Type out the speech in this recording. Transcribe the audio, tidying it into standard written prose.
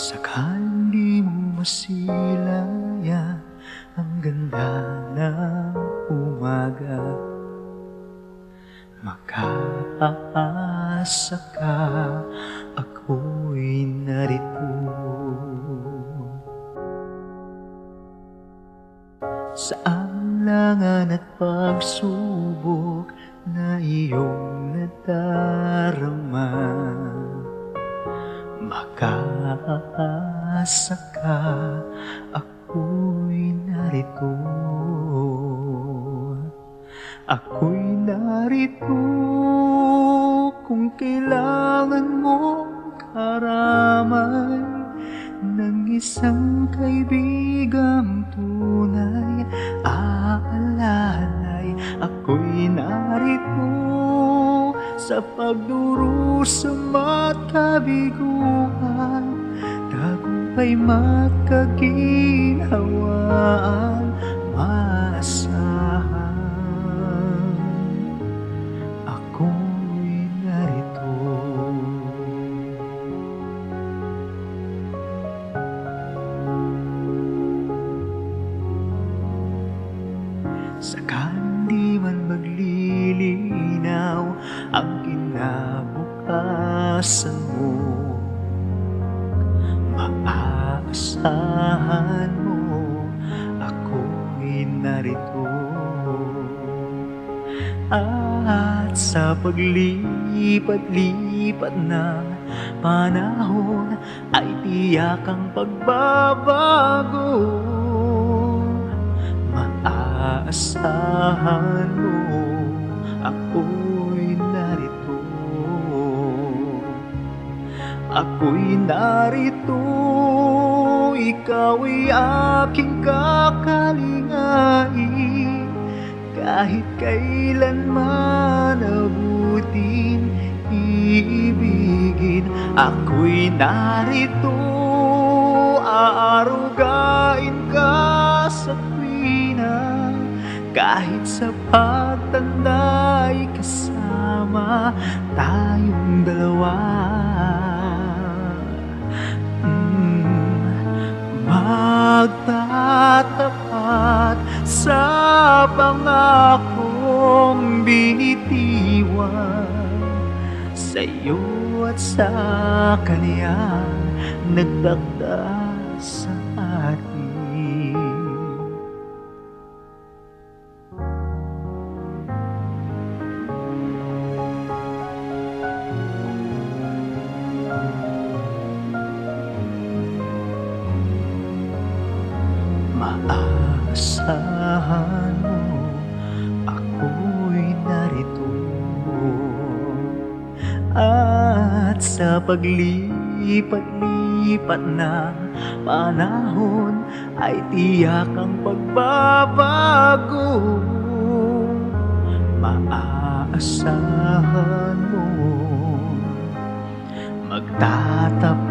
Sakali mo masilayan ang ganda ng umaga, makaasa ka, ako'y narito. Sa alangan at pagsubok na iyong nadarama, makaasa ka, ako'y narito. Ako'y narito kung kailangan mong karamay ng isang kaibigang tunay, aalalay. Ako'y narito sa pagdurusa at kabiguan, tagumpay makaginhawaan, maasahan. Ako'y narito. Sakali man maglilinaw ang kinabukasan mo, maaasahan mo, ako'y narito. At sa paglipat-lipat ng panahon ay tiyak ang pagbabago, maaasahan mo, ako'y narito. Ako'y narito, ikaw ay aking kakalingain, kahit kailanman abutin, iibigin. Ako'y narito, aarugain ka sa tuwina, kahit sa pagtanda'y kasama tayong dalawa. Magtatapat sa pangakong binitiwan, sa'yo at sa kanya nagtakda sa atin. Maaasahan mo, ako'y narito. At sa paglipat-lipat ng panahon ay tiyak ang pagbabago, maaasahan mo, magtatapat